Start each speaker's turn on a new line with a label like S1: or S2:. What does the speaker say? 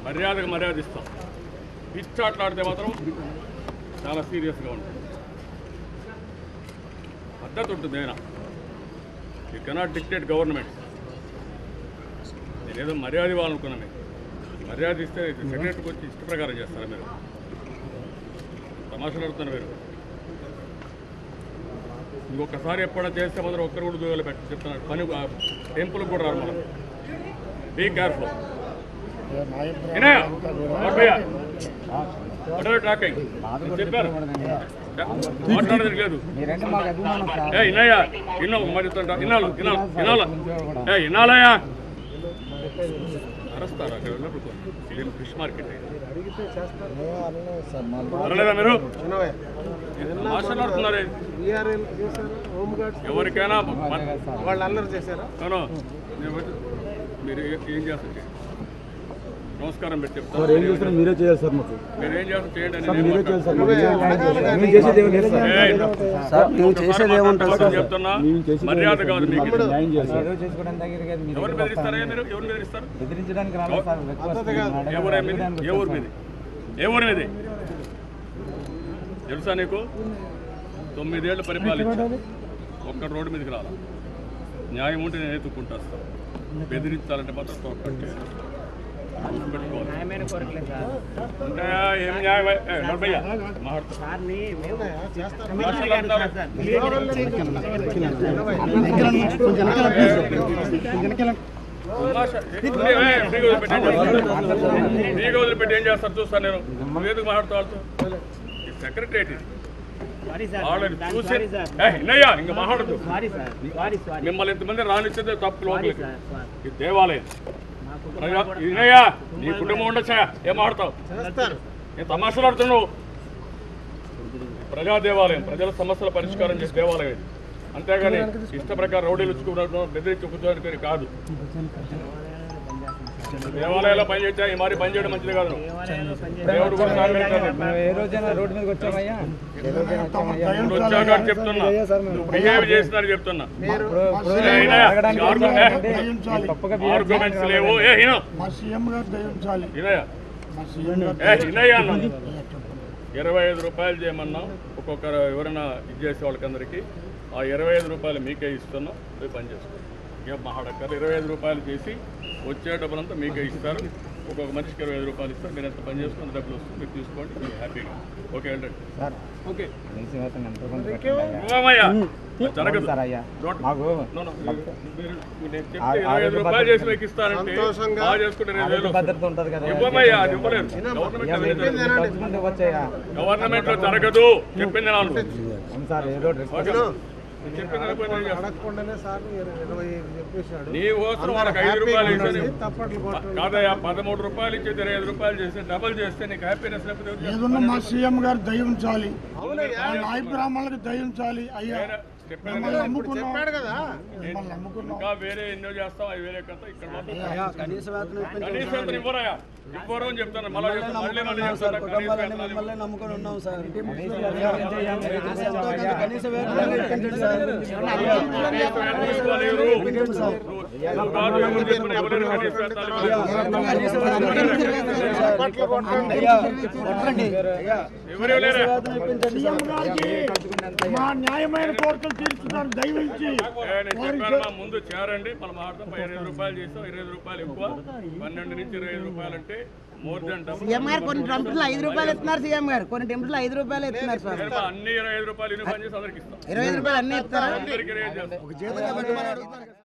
S1: మర్యాదకు మర్యాద ఇస్తాం. పిచ్చాట్లాడితే మాత్రం చాలా సీరియస్గా ఉంటుంది. పద్ధతి ఉంటుంది. అయినా యూ కెనాట్ డిక్టేట్ గవర్నమెంట్. నేనేదో మర్యాద ఇవ్వాలనుకున్నా. మీరు మర్యాద ఇస్తే సెక్రటరీకి వచ్చి ఇష్ట ప్రకారం చేస్తారా? మీరు తమాషలాడుతున్నారు. మీరు ఇంకొకసారి ఎప్పుడైనా చేస్తే మాత్రం ఒక్కరు కూడా దూరాలు పెట్టి చెప్తున్నారు. పని టెంపుల్కి కూడా రారు. మనం బీ కేర్ఫుల్. చెప్పారు మాట్లాడేది లేదు. ఇన్నయ్యా ఇన్నో మరి ఇన్నాళ్ళయా అరస్తారా? అక్కడ ఉన్నప్పుడు ఇది ఫిష్ మార్కెట్ అనలేదా? మీరు మాట్లాడుతున్నారే. ఎవరికైనా వాళ్ళు అల్లరి చేశారా? మీరు ఏం చేస్తారు? నమస్కారం పెట్టి చెప్తాను.
S2: మీరే చేయాలి సార్. మాకు
S1: మీరు ఏం చేస్తారు చేయండి. చెప్తున్నా మర్యాద కాదు. మీకు ఎవరు బెదిరిస్తారా? మీరు ఎవరు బెదిరిస్తారు? ఏ ఊరి మీది? ఏ ఊరి మీది తెలుసా నీకు? 9 ఏళ్ళు పరిపాలించాను. ఒక్క రోడ్డు మీదకి రాలా. న్యాయం ఉంటే నేను ఎత్తుక్కుంటాను. బెదిరించాలంటే మాత్రం తోకంటే ఏం న్యాయం? మీకు వదిలిపెట్టి ఏం చేస్తారు చూస్తాను నేను. ఎందుకు మాట్లాడుతూ వాళ్ళతో? సెక్రటరీ వాళ్ళని చూసి ఇంకా మాట్లాడదు. మిమ్మల్ని ఇంతమంది రానిచ్చేదే తప్పు. లోపలికి ఇది దేవాలయం. ఇన్నయ్యా నీ కుటుంబం ఉండొచ్చా? ఏం మాట్లాడతావు? నేను తమాషలు ఆడుతున్నావు. ప్రజా దేవాలయం, ప్రజల సమస్యల పరిష్కారం చేసే దేవాలయం ఇది. అంతేగాని ఇష్ట ప్రకారం రౌడీలు ఇచ్చుకోవడం బెదిరించి కూర్చోడానికి కాదు. దేవాలయాల్లో పనిచేయచ్చా? ఈ మరి పని చేయడం మంచిది కాదు. దేవుడు కూడా వచ్చాక చెప్తున్నా, నువ్వు బిహేవ్ చేస్తున్నా చెప్తున్నా. ఆర్గ్యుమెంట్స్ లేవు. 25 రూపాయలు చేయమన్నాం. ఒక్కొక్కరు ఎవరైనా ఇది చేసే వాళ్ళకందరికీ ఆ 25 రూపాయలు మీకే ఇస్తున్నాం. పోయి పని చేసుకోండి. ఇక మహాడక్కర్ 25 రూపాయలు చేసి వచ్చే డబ్బులంతా మీకే ఇస్తారు. ఒక్కొక్క మనిషికి 25 రూపాయలు ఇస్తారు. మీరు ఎంత పని చేసుకుని డబ్బులు వస్తుంది. మీరు తీసుకోండి. మీరు హ్యాపీగా ఓకే అండి. ఓకే జరగదు. 25 రూపాయలు చేసి మీకు ఇస్తారంటే బాగా చేసుకుంటే 20,000 ఇవ్వమయ్యా. అది ఇవ్వలేదు. గవర్నమెంట్ లో జరగదు. చెప్పింది నాలుగు నీ అవసరం వాళ్ళకి 5 రూపాయలు ఇచ్చేది కాదయ్యా. 13 రూపాయలు ఇచ్చేది 25 రూపాయలు చేస్తే డబల్ చేస్తే నీకు హ్యాపీనెస్
S2: ఏదన్నా మా సీఎం గారు దయించాలి. నాయ బ్రాహ్మణులకు దయించాలి. అయ్యా
S1: ఇంకా వేరే ఎన్నో చేస్తాం. అవి వేరే కథ. ఇక్కడ కనీస వేతనం ఇవ్వరాయా? ఇవ్వరు అని చెప్తాను. మళ్ళీ
S3: నమ్ముకొని ఉన్నాం సార్.
S2: మా న్యాయమైన కోరికలు తీర్చుతారు. దయవించి
S1: ముందు చేరండి. మనం మాట్లాడతాం. 25 రూపాయలు చేస్తాం. 25 రూపాయలు ఎక్కువ. 12 నుంచి 25 రూపాయలు అంటే మోర్ దెన్ డబుల్.
S3: సీఎం గారు కొన్ని టెంపుల్ 5 రూపాయలు ఇస్తున్నారు. సీఎం గారు కొన్ని టెంపుల్ 5 రూపాయలు ఇస్తున్నారు సార్.
S1: అన్ని 25 రూపాయలు పని చేసి అందరికి ఇస్తాం.
S3: 25 రూపాయలు అన్ని ఇస్తారా?